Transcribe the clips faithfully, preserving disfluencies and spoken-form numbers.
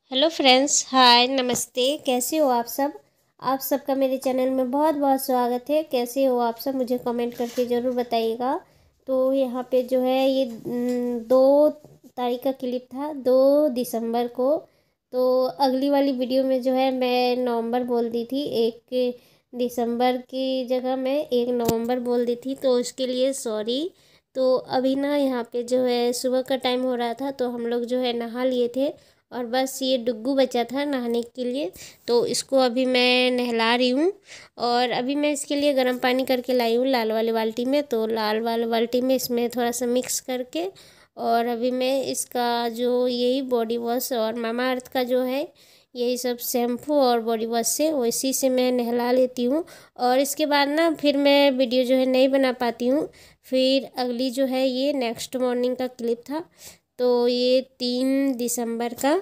Hello friends, हाय, नमस्ते। कैसे हो आप सब? आप सबका मेरे चैनल में बहुत बहुत स्वागत है। कैसे हो आप सब? मुझे कमेंट करके ज़रूर बताइएगा। तो यहाँ पे जो है ये न, दो तारीख का क्लिप था, दो दिसंबर को। तो अगली वाली वीडियो में जो है मैं नवंबर बोल दी थी, एक दिसंबर की जगह मैं एक नवंबर बोल दी थी, तो उसके लिए सॉरी। तो अभी ना यहाँ पे जो है सुबह का टाइम हो रहा था, तो हम लोग जो है नहा लिए थे और बस ये डुग्गू बचा था नहाने के लिए। तो इसको अभी मैं नहला रही हूँ और अभी मैं इसके लिए गर्म पानी करके लाई हूँ लाल वाले बाल्टी में। तो लाल वाले बाल्टी में इसमें थोड़ा सा मिक्स करके और अभी मैं इसका जो यही बॉडी वॉश और मामा अर्थ का जो है यही सब शैम्पू और बॉडी वॉश से वैसी से मैं नहला लेती हूँ। और इसके बाद ना फिर मैं वीडियो जो है नहीं बना पाती हूँ। फिर अगली जो है ये नेक्स्ट मॉर्निंग का क्लिप था, तो ये तीन दिसंबर का।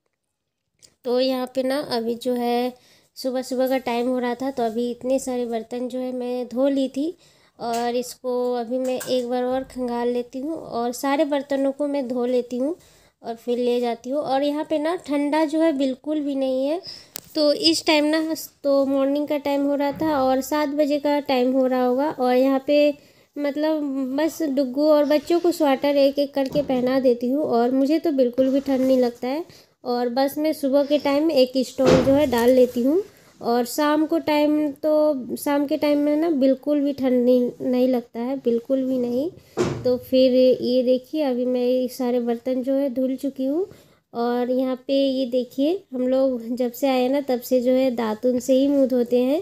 तो यहाँ पे ना अभी जो है सुबह सुबह का टाइम हो रहा था, तो अभी इतने सारे बर्तन जो है मैं धो ली थी और इसको अभी मैं एक बार और खंगाल लेती हूँ और सारे बर्तनों को मैं धो लेती हूँ और फिर ले जाती हूँ। और यहाँ पे ना ठंडा जो है बिल्कुल भी नहीं है। तो इस टाइम ना तो मॉर्निंग का टाइम हो रहा था और सात बजे का टाइम हो रहा होगा और यहाँ पे मतलब बस डुग्गू और बच्चों को स्वेटर एक एक करके पहना देती हूँ और मुझे तो बिल्कुल भी ठंड नहीं लगता है। और बस मैं सुबह के टाइम एक स्टॉल जो है डाल लेती हूँ और शाम को टाइम तो शाम के टाइम में ना बिल्कुल भी ठंड नहीं नहीं लगता है, बिल्कुल भी नहीं। तो फिर ये देखिए अभी मैं ये सारे बर्तन जो है धुल चुकी हूँ और यहाँ पे ये देखिए हम लोग जब से आए ना तब से जो है दातुन से ही मुँह धोते हैं।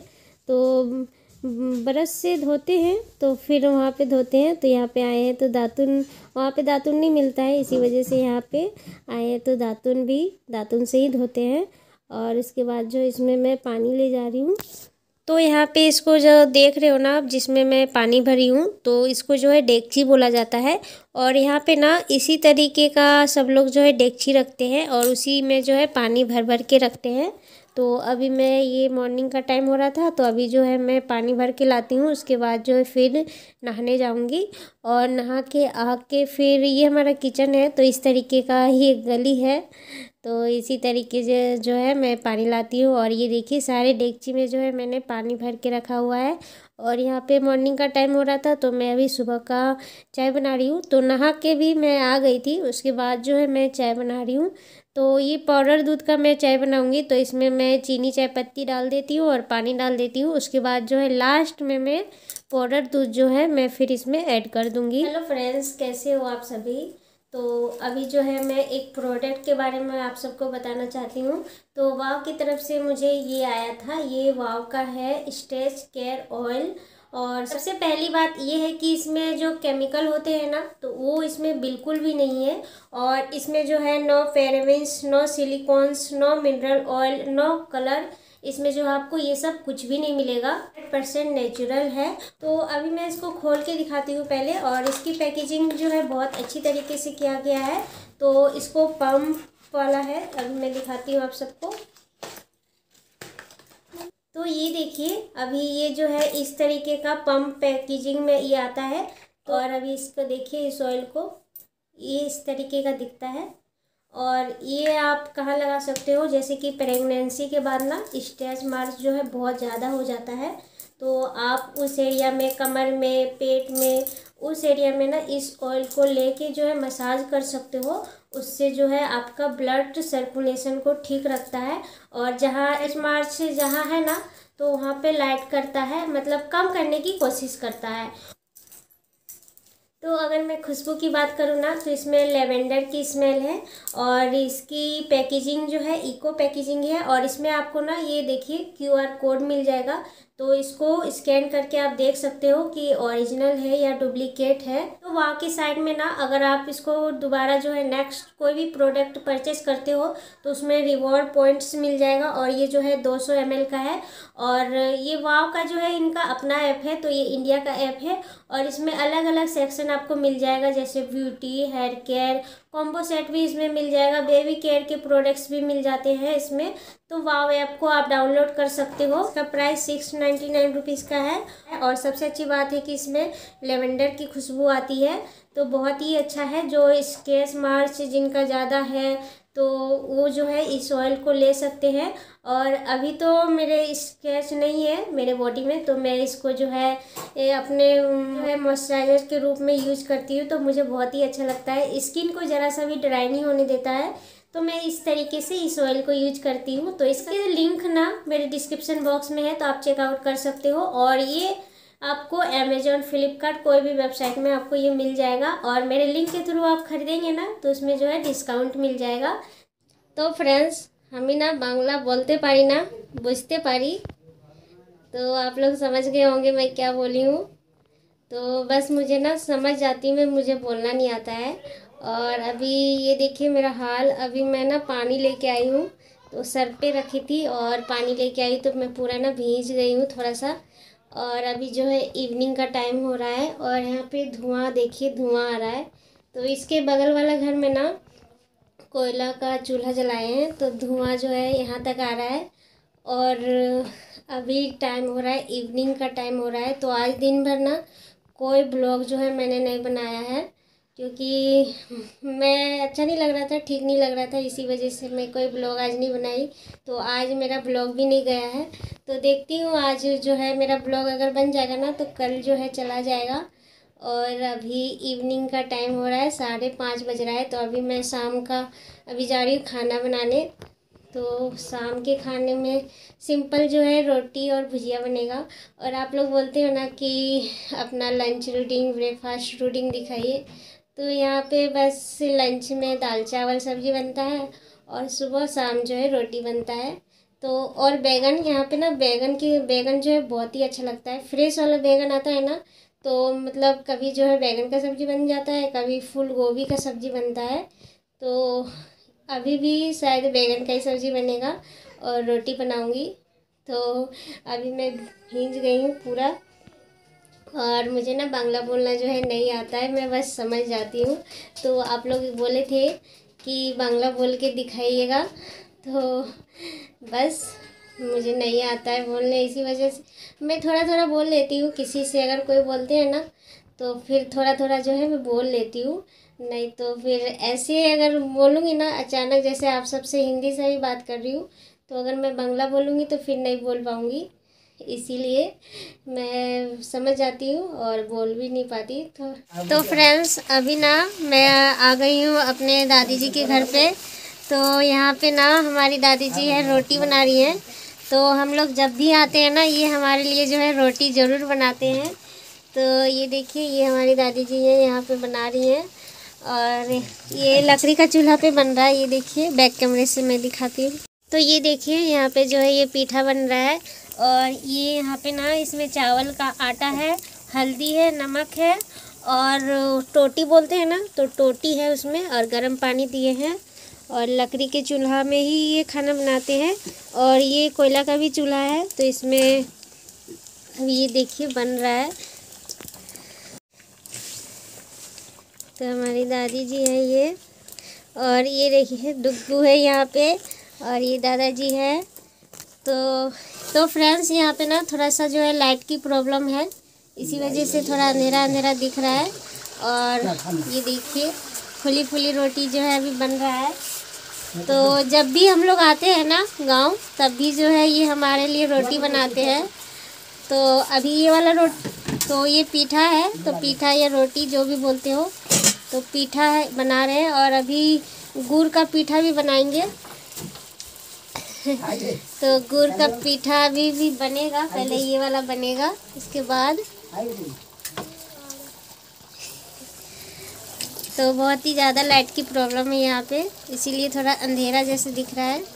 तो ब्रश से धोते हैं तो फिर वहाँ पे धोते हैं, तो यहाँ पे आए हैं तो दातुन वहाँ पे दातुन नहीं मिलता है, इसी वजह से यहाँ पे आए हैं तो दातुन भी दातुन से ही धोते हैं। और इसके बाद जो इसमें मैं पानी ले जा रही हूँ। तो यहाँ पे इसको जो देख रहे हो ना आप, जिसमें मैं पानी भरी हूँ, तो इसको जो है डेगची बोला जाता है। और यहाँ पे ना इसी तरीके का सब लोग जो है डेगची रखते हैं और उसी में जो है पानी भर भर के रखते हैं। तो अभी मैं ये मॉर्निंग का टाइम हो रहा था, तो अभी जो है मैं पानी भर के लाती हूँ, उसके बाद जो है फिर नहाने जाऊँगी और नहा के आके फिर ये हमारा किचन है, तो इस तरीके का ही एक गली है। तो इसी तरीके से जो है मैं पानी लाती हूँ और ये देखिए सारे डेगची में जो है मैंने पानी भर के रखा हुआ है। और यहाँ पे मॉर्निंग का टाइम हो रहा था, तो मैं अभी सुबह का चाय बना रही हूँ। तो नहा के भी मैं आ गई थी, उसके बाद जो है मैं चाय बना रही हूँ। तो ये पाउडर दूध का मैं चाय बनाऊँगी, तो इसमें मैं चीनी चाय पत्ती डाल देती हूँ और पानी डाल देती हूँ। उसके बाद जो है लास्ट में मैं पाउडर दूध जो है मैं फिर इसमें ऐड कर दूँगी। हेलो फ्रेंड्स, कैसे हो आप सभी? तो अभी जो है मैं एक प्रोडक्ट के बारे में आप सबको बताना चाहती हूँ। तो वाव की तरफ से मुझे ये आया था, ये वाव का है स्टेज केयर ऑयल। और सबसे पहली बात ये है कि इसमें जो केमिकल होते हैं ना, तो वो इसमें बिल्कुल भी नहीं है। और इसमें जो है no parabens, no silicones, no mineral oil, no colour, इसमें जो आपको ये सब कुछ भी नहीं मिलेगा। हंड्रेड परसेंट नेचुरल है। तो अभी मैं इसको खोल के दिखाती हूँ पहले। और इसकी पैकेजिंग जो है बहुत अच्छी तरीके से किया गया है। तो इसको पंप वाला है, अभी मैं दिखाती हूँ आप सबको। तो ये देखिए अभी ये जो है इस तरीके का पंप पैकेजिंग में ये आता है। तो और अभी इसको देखिए, इस ऑयल को, ये इस तरीके का दिखता है। और ये आप कहाँ लगा सकते हो, जैसे कि प्रेगनेंसी के बाद ना स्टेच मार्क्स जो है बहुत ज़्यादा हो जाता है, तो आप उस एरिया में, कमर में, पेट में, उस एरिया में ना इस ऑयल को लेके जो है मसाज कर सकते हो। उससे जो है आपका ब्लड सर्कुलेशन को ठीक रखता है और जहाँ स्टेच मार्क्स जहाँ है ना, तो वहाँ पे लाइट करता है, मतलब कम करने की कोशिश करता है। तो अगर मैं खुशबू की बात करूँ ना, तो इसमें लेवेंडर की स्मेल है और इसकी पैकेजिंग जो है इको पैकेजिंग है। और इसमें आपको ना ये देखिए क्यूआर कोड मिल जाएगा, तो इसको स्कैन करके आप देख सकते हो कि ओरिजिनल है या डुप्लीकेट है। तो वहाँ की साइड में ना अगर आप इसको दोबारा जो है नेक्स्ट कोई भी प्रोडक्ट परचेस करते हो, तो उसमें रिवॉर्ड पॉइंट्स मिल जाएगा। और ये जो है दो सौ एम एल का है और ये वाव का जो है इनका अपना ऐप है, तो ये इंडिया का ऐप है। और इसमें अलग अलग सेक्शन आपको मिल जाएगा, जैसे beauty, hair care, combo set भी इसमें मिल जाएगा, बेबी केयर के प्रोडक्ट्स भी मिल जाते हैं इसमें। तो वाव ऐप को आप डाउनलोड कर सकते हो। इसका price six ninety nine rupees का है। और सबसे अच्छी बात है कि इसमें लेवेंडर की खुशबू आती है, तो बहुत ही अच्छा है। जो स्केच मार्क्स जिनका ज़्यादा है, तो वो जो है इस ऑयल को ले सकते हैं। और अभी तो मेरे स्क्रैच नहीं है मेरे बॉडी में, तो मैं इसको जो है ये अपने जो है मॉइस्चराइजर के रूप में यूज करती हूँ। तो मुझे बहुत ही अच्छा लगता है, स्किन को ज़रा सा भी ड्राई नहीं होने देता है। तो मैं इस तरीके से इस ऑयल को यूज करती हूँ। तो इसका लिंक ना मेरे डिस्क्रिप्शन बॉक्स में है, तो आप चेकआउट कर सकते हो। और ये आपको अमेजोन, फ्लिपकार्ट, कोई भी वेबसाइट में आपको ये मिल जाएगा। और मेरे लिंक के थ्रू आप खरीदेंगे ना तो उसमें जो है डिस्काउंट मिल जाएगा। तो फ्रेंड्स, हमें ना बांग्ला बोलते पारी ना बुझते पारी, तो आप लोग समझ गए होंगे मैं क्या बोली हूँ। तो बस मुझे ना समझ जाती में, मुझे बोलना नहीं आता है। और अभी ये देखिए मेरा हाल, अभी मैं ना पानी लेके आई हूँ, तो सर पे रखी थी और पानी लेके आई तो मैं पूरा ना भींच गई हूँ थोड़ा सा। और अभी जो है इवनिंग का टाइम हो रहा है और यहाँ पे धुआं देखिए, धुआं आ रहा है। तो इसके बगल वाला घर में ना कोयला का चूल्हा जलाए हैं, तो धुआं जो है यहाँ तक आ रहा है। और अभी टाइम हो रहा है, इवनिंग का टाइम हो रहा है। तो आज दिन भर ना कोई ब्लॉग जो है मैंने नहीं बनाया है, क्योंकि मैं अच्छा नहीं लग रहा था, ठीक नहीं लग रहा था, इसी वजह से मैं कोई ब्लॉग आज नहीं बनाई। तो आज मेरा ब्लॉग भी नहीं गया है। तो देखती हूँ आज जो है मेरा ब्लॉग अगर बन जाएगा ना तो कल जो है चला जाएगा। और अभी इवनिंग का टाइम हो रहा है, साढ़े पाँच बज रहा है। तो अभी मैं शाम का अभी जा रही हूँ खाना बनाने। तो शाम के खाने में सिंपल जो है रोटी और भुजिया बनेगा। और आप लोग बोलते हो ना कि अपना लंच रूटीन, ब्रेकफास्ट रूटीन दिखाइए, तो यहाँ पे बस लंच में दाल चावल सब्जी बनता है और सुबह शाम जो है रोटी बनता है। तो और बैगन, यहाँ पे ना बैगन की बैगन जो है बहुत ही अच्छा लगता है, फ्रेश वाला बैगन आता है ना। तो मतलब कभी जो है बैगन का सब्जी बन जाता है, कभी फूल गोभी का सब्जी बनता है। तो अभी भी शायद बैगन का ही सब्जी बनेगा और रोटी बनाऊंगी। तो अभी मैं भींच गई हूँ पूरा, और मुझे ना बांग्ला बोलना जो है नहीं आता है, मैं बस समझ जाती हूँ। तो आप लोग बोले थे कि बांग्ला बोल के दिखाइएगा, तो बस मुझे नहीं आता है बोलने, इसी वजह से मैं थोड़ा थोड़ा बोल लेती हूँ। किसी से अगर कोई बोलते हैं ना तो फिर थोड़ा थोड़ा जो है मैं बोल लेती हूँ, नहीं तो फिर ऐसे अगर बोलूँगी ना अचानक, जैसे आप सबसे हिंदी से ही बात कर रही हूँ, तो अगर मैं बांग्ला बोलूँगी तो फिर नहीं बोल पाऊँगी। इसीलिए मैं समझ जाती हूँ और बोल भी नहीं पाती। तो तो फ्रेंड्स, अभी ना मैं आ गई हूँ अपने दादी जी के घर पे। तो यहाँ पे ना हमारी दादी जी है रोटी बना रही हैं। तो हम लोग जब भी आते हैं ना ये हमारे लिए जो है रोटी ज़रूर बनाते हैं। तो ये देखिए, ये हमारी दादी जी हैं, यहाँ पे बना रही हैं। और ये लकड़ी का चूल्हा पे बन रहा है, ये देखिए बैक कैमरे से मैं दिखाती हूँ। तो ये देखिए यहाँ पे जो है ये पीठा बन रहा है। और ये यहाँ पे ना इसमें चावल का आटा है, हल्दी है, नमक है, और टोटी बोलते हैं ना, तो टोटी है उसमें, और गर्म पानी दिए हैं। और लकड़ी के चूल्हा में ही ये खाना बनाते हैं। और ये कोयला का भी चूल्हा है, तो इसमें अभी ये देखिए बन रहा है। तो हमारी दादी जी है ये, और ये देखिए डुग्गू है यहाँ पे, और ये दादाजी है। तो तो फ्रेंड्स, यहाँ पे ना थोड़ा सा जो है लाइट की प्रॉब्लम है, इसी वजह से थोड़ा अंधेरा अंधेरा दिख रहा है। और ये देखिए फुली फुली रोटी जो है अभी बन रहा है। तो जब भी हम लोग आते हैं ना गांव, तब भी जो है ये हमारे लिए रोटी बनाते हैं। तो अभी ये वाला रोटी, तो ये पीठा है, तो पीठा या रोटी जो भी बोलते हो, तो पीठा है बना रहे हैं। और अभी गुड़ का पीठा भी बनाएंगे। तो गुड़ का पीठा अभी भी बनेगा, पहले ये वाला बनेगा, इसके बाद। तो बहुत ही ज़्यादा लाइट की प्रॉब्लम है यहाँ पे, इसीलिए थोड़ा अंधेरा जैसे दिख रहा है।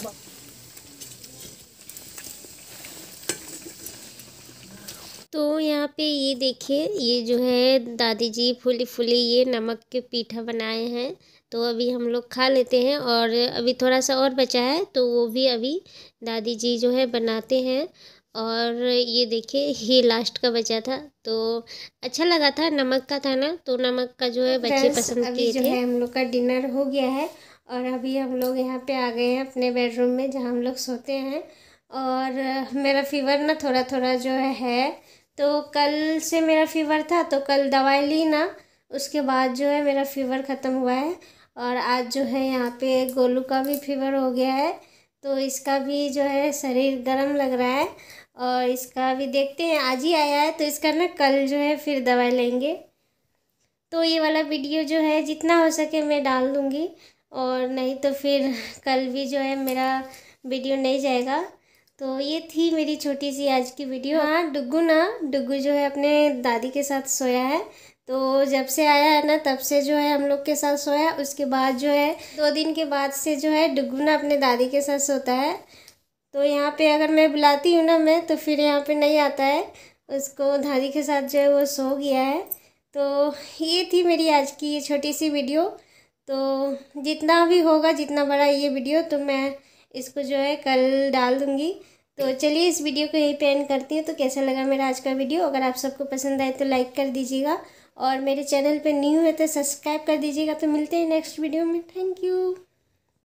तो यहाँ पे ये देखिए, ये जो है दादी जी फुली फुली ये नमक के पीठा बनाए हैं। तो अभी हम लोग खा लेते हैं, और अभी थोड़ा सा और बचा है, तो वो भी अभी दादी जी जो है बनाते हैं। और ये देखिए ये लास्ट का बचा था, तो अच्छा लगा था, नमक का था ना, तो नमक का जो है बच्चे पसंद किए थे। जो है हम लोग का डिनर हो गया है, और अभी हम लोग यहाँ पे आ गए हैं अपने बेडरूम में जहाँ हम लोग सोते हैं। और मेरा फीवर ना थोड़ा थोड़ा जो है है तो कल से मेरा फीवर था, तो कल दवाई ली ना, उसके बाद जो है मेरा फीवर ख़त्म हुआ है। और आज जो है यहाँ पे गोलू का भी फीवर हो गया है, तो इसका भी जो है शरीर गर्म लग रहा है। और इसका भी देखते हैं, आज ही आया है तो इसका ना कल जो है फिर दवाई लेंगे। तो ये वाला वीडियो जो है जितना हो सके मैं डाल दूँगी, और नहीं तो फिर कल भी जो है मेरा वीडियो नहीं जाएगा। तो ये थी मेरी छोटी सी आज की वीडियो। हाँ, डुग्गू ना डुग्गू जो है अपने दादी के साथ सोया है। तो जब से आया है ना तब से जो है हम लोग के साथ सोया। उसके बाद जो है दो दिन के बाद से जो है डुग्गू ना अपने दादी के साथ सोता है। तो यहाँ पे अगर मैं बुलाती हूँ ना मैं, तो फिर यहाँ पे नहीं आता है। उसको दादी के साथ जो है वो सो गया है। तो ये थी मेरी आज की ये छोटी सी वीडियो। तो जितना भी होगा, जितना बड़ा ये वीडियो, तो मैं इसको जो है कल डाल दूँगी। तो चलिए इस वीडियो को यहीं पे एंड करती हूँ। तो कैसा लगा मेरा आज का वीडियो? अगर आप सबको पसंद आए तो लाइक कर दीजिएगा, और मेरे चैनल पे न्यू है तो सब्सक्राइब कर दीजिएगा। तो मिलते हैं नेक्स्ट वीडियो में। Thank you.